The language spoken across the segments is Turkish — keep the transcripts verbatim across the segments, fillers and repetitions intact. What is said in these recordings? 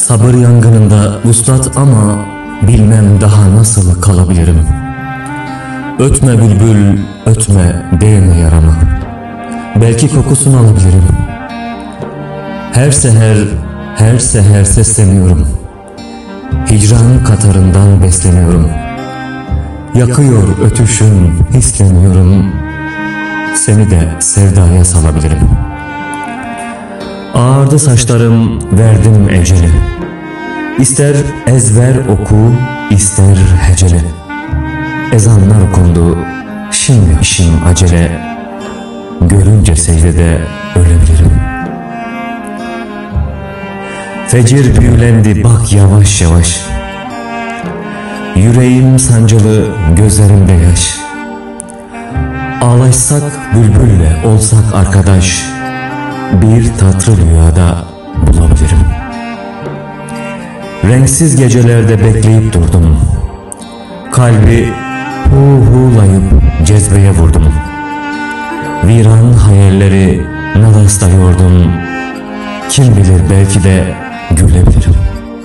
Sabır yangınında vuslat ama bilmem daha nasıl kalabilirim. Ötme bülbül, ötme değme yarama. Belki kokusunu alabilirim. Her seher, her seher sesleniyorum. Hicranın katarından besleniyorum. Yakıyor ötüşün, hisleniyorum. Seni de sevdaya salabilirim. Ağardı saçlarım, verdim eceli. İster ezber oku, ister hecele. Ezanlar okundu, şimdi işim acele. Görünce secdede ölebilirim. Fecir büyülendi, bak yavaş yavaş. Yüreğim sancılı, gözlerimde yaş. Ağlaşsak bülbülle, olsak arkadaş, bir tatlı rüyada bulabilirim. Renksiz gecelerde bekleyip durdum. Kalbi hu hulayıp cezbeye vurdum. Viran hayalleri nadasta yordum. Kim bilir, belki de gülebilirim.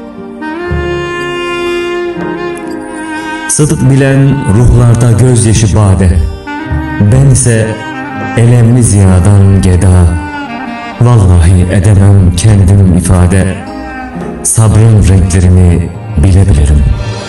Sıdk bilen ruhlarda gözyaşı bade. Ben ise elemli ziyadan geda. Vallahi edemem kendim ifade. Sabrın renklerini bilebilirim.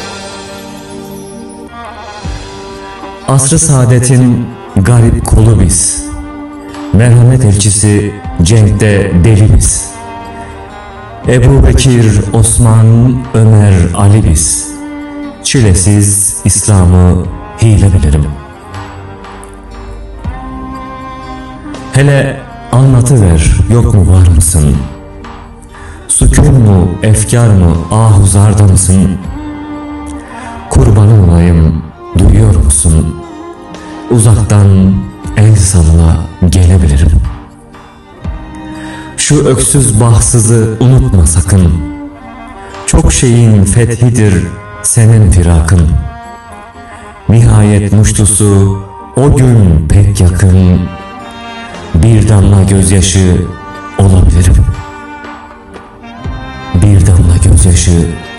Asr-ı saadetin garip kolu biz. Merhamet elçisi cenkte deli biz. Ebu Bekir, Osman, Ömer, Ali biz. Çilesiz İslam'ı hile bilirim. Hele anlatıver, yok mu, var mısın? Sükun mu, efkar mı, ahuzarda mısın? Kurbanın olayım, duyuyor musun? Uzaktan el salla gelebilirim. Şu öksüz bahtsızı unutma sakın. Çok şeyin fethidir senin firakın. Nihayet muştusu o gün pek yakın. Bir damla gözyaşı olabilirim. Bir damla gözyaşı